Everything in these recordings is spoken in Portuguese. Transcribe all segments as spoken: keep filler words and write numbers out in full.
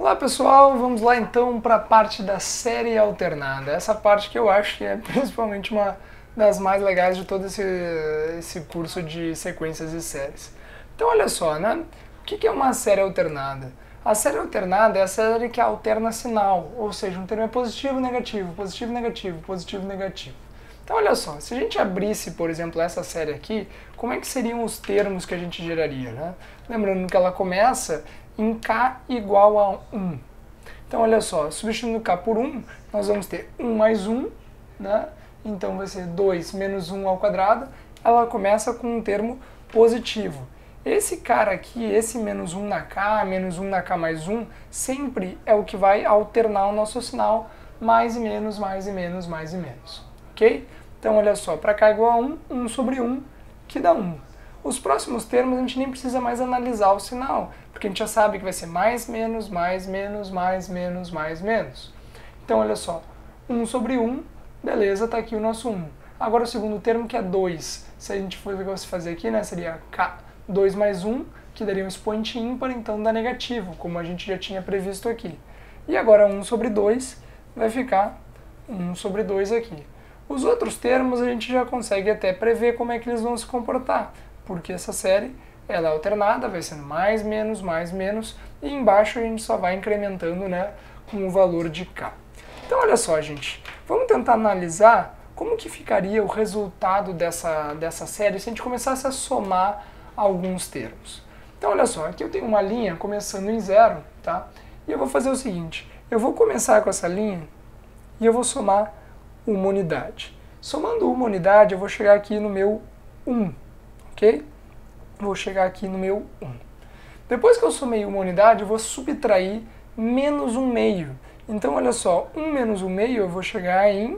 Olá pessoal, vamos lá então para a parte da série alternada. Essa parte que eu acho que é principalmente uma das mais legais de todo esse, esse curso de sequências e séries. Então olha só, né? O que é uma série alternada? A série alternada é a série que alterna sinal, ou seja, um termo é positivo, negativo, positivo, negativo, positivo, negativo. Então olha só, se a gente abrisse, por exemplo, essa série aqui, como é que seriam os termos que a gente geraria, né? Lembrando que ela começa em k igual a um. Então olha só, substituindo k por um, nós vamos ter um mais um, né? Então vai ser dois menos um ao quadrado, ela começa com um termo positivo. Esse cara aqui, esse menos um na k, menos um na k mais um, sempre é o que vai alternar o nosso sinal, mais e menos, mais e menos, mais e menos. Ok? Então olha só, para k igual a um, um sobre um, que dá um. Os próximos termos a gente nem precisa mais analisar o sinal, porque a gente já sabe que vai ser mais, menos, mais, menos, mais, menos, mais, menos. Então olha só, um sobre um, beleza, está aqui o nosso um. Agora o segundo termo que é dois. Se a gente fosse fazer aqui, né, seria k, dois mais um, que daria um expoente ímpar, então dá negativo, como a gente já tinha previsto aqui. E agora um sobre dois vai ficar um sobre dois aqui. Os outros termos a gente já consegue até prever como é que eles vão se comportar, porque essa série ela é alternada, vai sendo mais, menos, mais, menos, e embaixo a gente só vai incrementando, né, com o valor de k. Então olha só, gente, vamos tentar analisar como que ficaria o resultado dessa, dessa série se a gente começasse a somar alguns termos. Então olha só, aqui eu tenho uma linha começando em zero, tá? E eu vou fazer o seguinte, eu vou começar com essa linha e eu vou somar uma unidade. Somando uma unidade, eu vou chegar aqui no meu um, ok? Vou chegar aqui no meu um. Depois que eu somei uma unidade, eu vou subtrair menos um meio. Então, olha só, um menos um meio, eu vou chegar em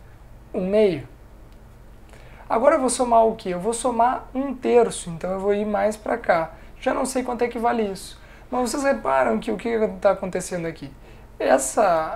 um meio. Agora eu vou somar o quê? Eu vou somar um terço, então eu vou ir mais para cá. Já não sei quanto é que vale isso. Mas vocês reparam que o que está acontecendo aqui? Essa,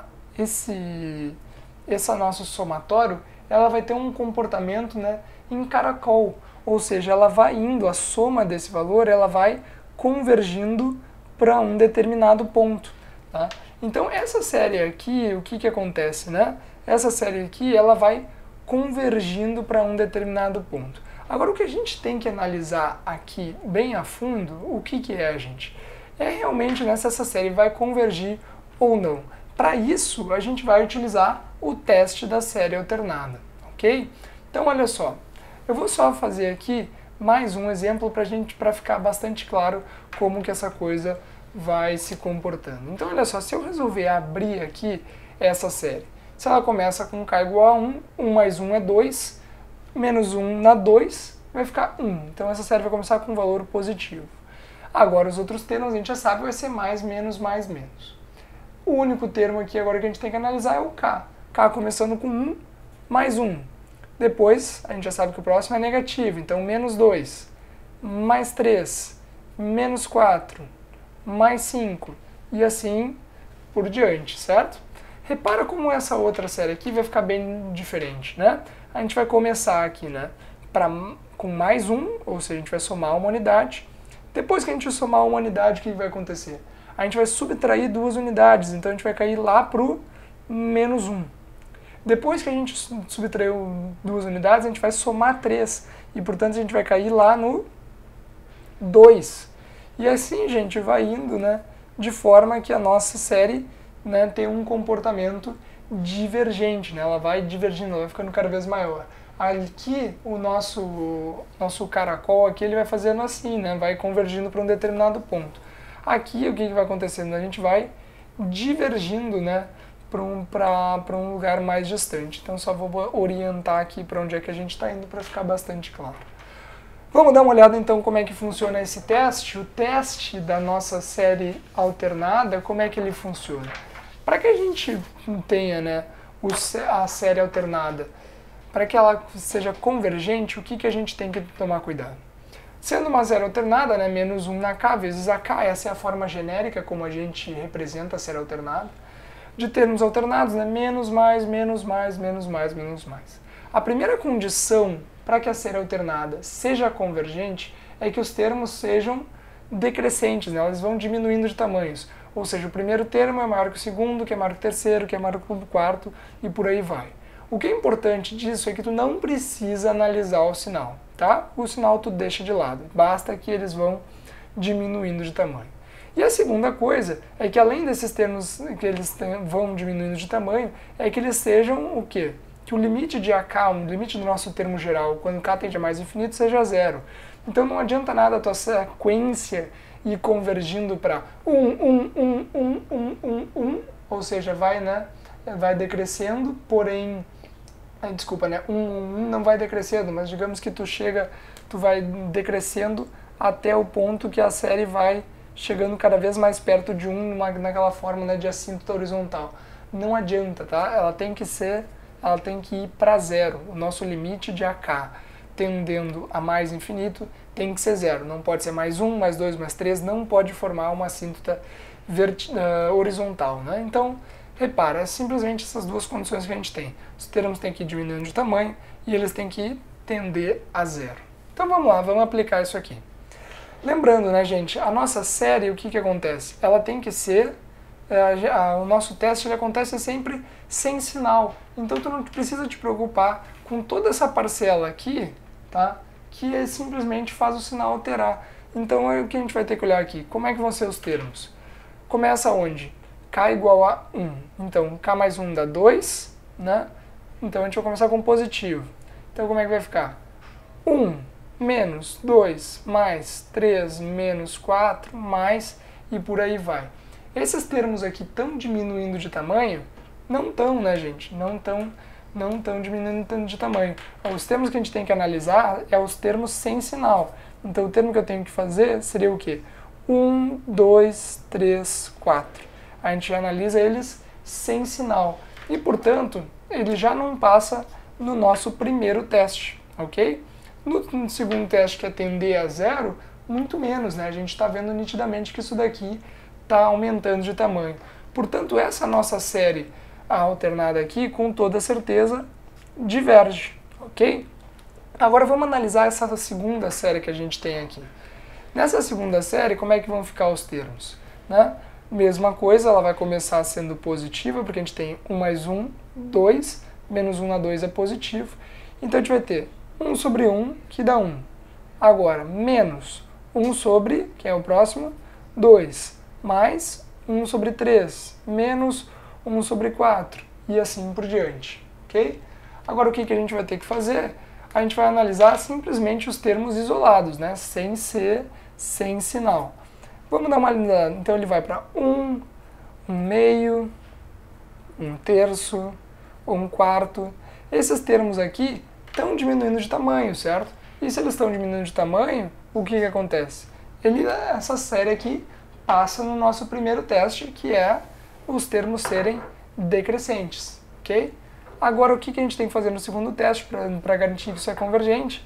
esse... esse nosso somatório, ela vai ter um comportamento, né, em caracol, ou seja, ela vai indo, a soma desse valor, ela vai convergindo para um determinado ponto. Tá? Então essa série aqui, o que, que acontece? Né? Essa série aqui, ela vai convergindo para um determinado ponto. Agora o que a gente tem que analisar aqui bem a fundo, o que, que é, gente? É realmente né, se essa série vai convergir ou não. Para isso, a gente vai utilizar o teste da série alternada, ok? Então, olha só, eu vou só fazer aqui mais um exemplo para gente, para ficar bastante claro como que essa coisa vai se comportando. Então, olha só, se eu resolver abrir aqui essa série, se ela começa com k igual a um, um mais um é dois, menos um na dois vai ficar um. Então, essa série vai começar com um valor positivo. Agora, os outros termos a gente já sabe vai ser mais, menos, mais, menos. O único termo aqui agora que a gente tem que analisar é o k. k começando com um, mais um. Depois, a gente já sabe que o próximo é negativo, então menos dois, mais três, menos quatro, mais cinco, e assim por diante, certo? Repara como essa outra série aqui vai ficar bem diferente, né? A gente vai começar aqui, né, pra, com mais um, ou seja, a gente vai somar uma unidade. Depois que a gente somar uma unidade, o que vai acontecer? A gente vai subtrair duas unidades, então a gente vai cair lá para o menos um. Depois que a gente subtraiu duas unidades, a gente vai somar três, e portanto a gente vai cair lá no dois. E assim, gente, vai indo, né, de forma que a nossa série, né, tem um comportamento divergente, né, ela vai divergindo, ela vai ficando cada vez maior. Aqui, o nosso, nosso caracol, aqui, ele vai fazendo assim, né, vai convergindo para um determinado ponto. Aqui, o que, que vai acontecendo? A gente vai divergindo, né, para um, para um lugar mais distante. Então, só vou orientar aqui para onde é que a gente está indo para ficar bastante claro. Vamos dar uma olhada, então, como é que funciona esse teste. O teste da nossa série alternada, como é que ele funciona? Para que a gente tenha, né, o, a série alternada, para que ela seja convergente, o que, que a gente tem que tomar cuidado? Sendo uma série alternada, né, menos um na k vezes a k, essa é a forma genérica como a gente representa a série alternada, de termos alternados, né, menos, mais, menos, mais, menos, mais, menos, mais. A primeira condição para que a série alternada seja convergente é que os termos sejam decrescentes, né, eles vão diminuindo de tamanhos. Ou seja, o primeiro termo é maior que o segundo, que é maior que o terceiro, que é maior que o quarto, e por aí vai. O que é importante disso é que tu não precisa analisar o sinal, tá? O sinal tu deixa de lado, basta que eles vão diminuindo de tamanho. E a segunda coisa é que além desses termos que eles vão diminuindo de tamanho, é que eles sejam o quê? Que o limite de A K, o limite do nosso termo geral, quando K tende a mais infinito, seja zero. Então não adianta nada a tua sequência ir convergindo para um, um, um, um, um, um, um, ou seja, vai, né, vai decrescendo, porém, desculpa, né, um, um, um não vai decrescendo, mas digamos que tu chega, tu vai decrescendo até o ponto que a série vai chegando cada vez mais perto de um numa, naquela forma, né, de assíntota horizontal. Não adianta, tá? Ela tem que ser, ela tem que ir para zero. O nosso limite de A K tendendo a mais infinito tem que ser zero. Não pode ser mais um, mais dois, mais três, não pode formar uma assíntota uh, horizontal, né? Então, repara, é simplesmente essas duas condições que a gente tem. Os termos têm que ir diminuindo de tamanho e eles têm que tender a zero. Então vamos lá, vamos aplicar isso aqui. Lembrando, né, gente, a nossa série, o que que acontece? Ela tem que ser, é, a, o nosso teste ele acontece sempre sem sinal. Então tu não precisa te preocupar com toda essa parcela aqui, tá? Que é, simplesmente faz o sinal alterar. Então é o que a gente vai ter que olhar aqui. Como é que vão ser os termos? Começa onde? K igual a um. Então K mais um dá dois, né? Então a gente vai começar com positivo. Então como é que vai ficar? um menos dois, mais três, menos quatro, mais, e por aí vai. Esses termos aqui estão diminuindo de tamanho? Não estão, né, gente? Não estão não estão diminuindo de tamanho. Os termos que a gente tem que analisar é os termos sem sinal. Então o termo que eu tenho que fazer seria o quê? um, dois, três, quatro. A gente analisa eles sem sinal. E, portanto, ele já não passa no nosso primeiro teste, ok? No segundo teste, que é tender a zero, muito menos, né? A gente está vendo nitidamente que isso daqui está aumentando de tamanho. Portanto, essa nossa série alternada aqui, com toda certeza, diverge, ok? Agora vamos analisar essa segunda série que a gente tem aqui. Nessa segunda série, como é que vão ficar os termos? Né? Mesma coisa, ela vai começar sendo positiva, porque a gente tem um mais um, dois, menos um na dois é positivo. Então a gente vai ter um sobre um, que dá um. Agora, menos um sobre, que é o próximo, dois, mais um sobre três, menos um sobre quatro, e assim por diante, ok? Agora o que, que a gente vai ter que fazer? A gente vai analisar simplesmente os termos isolados, né? Sem ser, sem sinal. Vamos dar uma olhada. Então ele vai para um, um meio, um terço, um quarto. Esses termos aqui estão diminuindo de tamanho, certo? E se eles estão diminuindo de tamanho, o que, que acontece? Ele, essa série aqui passa no nosso primeiro teste, que é os termos serem decrescentes, ok? Agora, o que, que a gente tem que fazer no segundo teste para garantir que isso é convergente?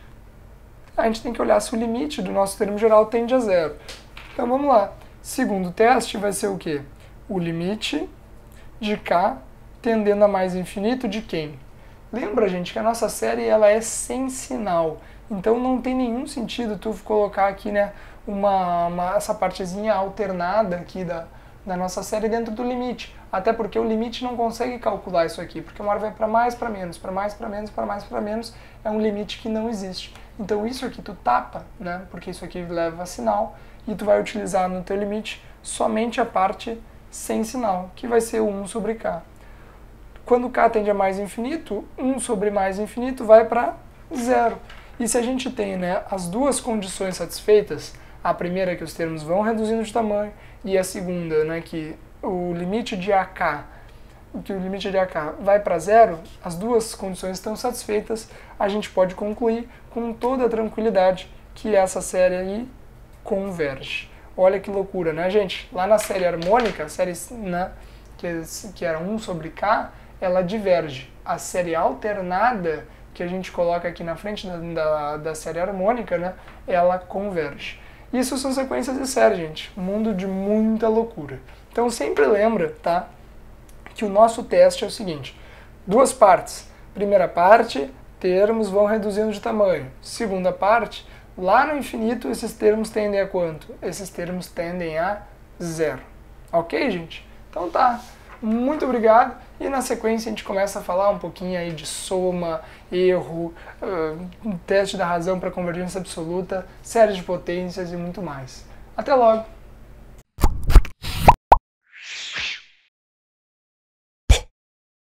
A gente tem que olhar se o limite do nosso termo geral tende a zero. Então, vamos lá. Segundo teste vai ser o quê? O limite de K tendendo a mais infinito de quem? Lembra, gente, que a nossa série ela é sem sinal. Então, não tem nenhum sentido tu colocar aqui, né, uma, uma, essa partezinha alternada aqui da, da nossa série dentro do limite. Até porque o limite não consegue calcular isso aqui, porque uma hora vai para mais, para menos, para mais, para menos, para mais, para menos, é um limite que não existe. Então isso aqui tu tapa, né? Porque isso aqui leva a sinal, e tu vai utilizar no teu limite somente a parte sem sinal, que vai ser o um sobre K. Quando K tende a mais infinito, um sobre mais infinito vai para zero. E se a gente tem, né, as duas condições satisfeitas, a primeira é que os termos vão reduzindo de tamanho, e a segunda, né, que o limite de A K, que o limite de A K vai para zero, as duas condições estão satisfeitas, a gente pode concluir com toda a tranquilidade que essa série aí converge. Olha que loucura, né, gente? Lá na série harmônica, a série, né, que, que era um sobre K, ela diverge. A série alternada, que a gente coloca aqui na frente da, da, da série harmônica, né, ela converge. Isso são sequências de série, gente. Um mundo de muita loucura. Então sempre lembra, tá, que o nosso teste é o seguinte: duas partes. Primeira parte, termos vão reduzindo de tamanho. Segunda parte, lá no infinito esses termos tendem a quanto? Esses termos tendem a zero. Ok, gente? Então tá. Muito obrigado. E na sequência a gente começa a falar um pouquinho aí de soma, erro, uh, teste da razão para convergência absoluta, série de potências e muito mais. Até logo!